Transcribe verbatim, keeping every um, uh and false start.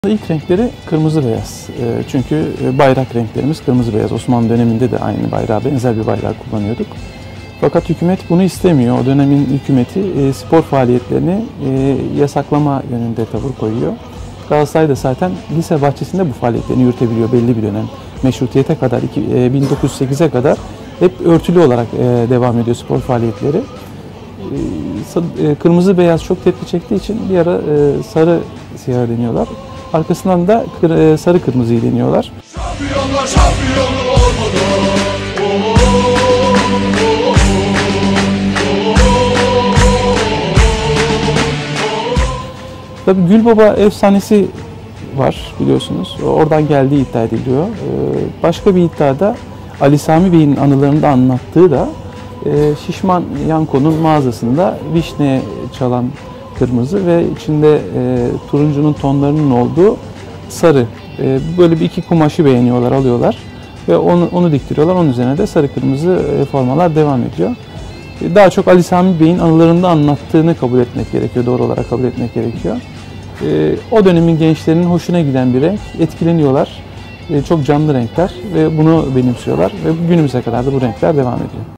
İlk renkleri kırmızı beyaz. Çünkü bayrak renklerimiz kırmızı beyaz. Osmanlı döneminde de aynı bayrağı, benzer bir bayrağı kullanıyorduk. Fakat hükümet bunu istemiyor. O dönemin hükümeti spor faaliyetlerini yasaklama yönünde tavır koyuyor. Galatasaray da zaten lise bahçesinde bu faaliyetlerini yürütebiliyor belli bir dönem. Meşrutiyete kadar, bin dokuz yüz sekize kadar hep örtülü olarak devam ediyor spor faaliyetleri. Kırmızı beyaz çok tepki çektiği için bir ara sarı siyah deniyorlar. Arkasından da sarı kırmızıyı deniyorlar. Şampiyonlar şampiyonu olmadı. Tabii Gülbaba efsanesi var biliyorsunuz. Oradan geldiği iddia ediliyor. Başka bir iddiada Ali Sami Bey'in anılarında anlattığı da Şişman Yanko'nun mağazasında vişne çalan kırmızı ve içinde e, turuncunun tonlarının olduğu sarı. E, böyle bir iki kumaşı beğeniyorlar, alıyorlar ve onu, onu diktiriyorlar. Onun üzerine de sarı kırmızı e, formalar devam ediyor. E, daha çok Ali Sami Bey'in anılarında anlattığını kabul etmek gerekiyor, doğru olarak kabul etmek gerekiyor. E, o dönemin gençlerinin hoşuna giden bir renk, etkileniyorlar. E, çok canlı renkler ve bunu benimsiyorlar ve günümüze kadar da bu renkler devam ediyor.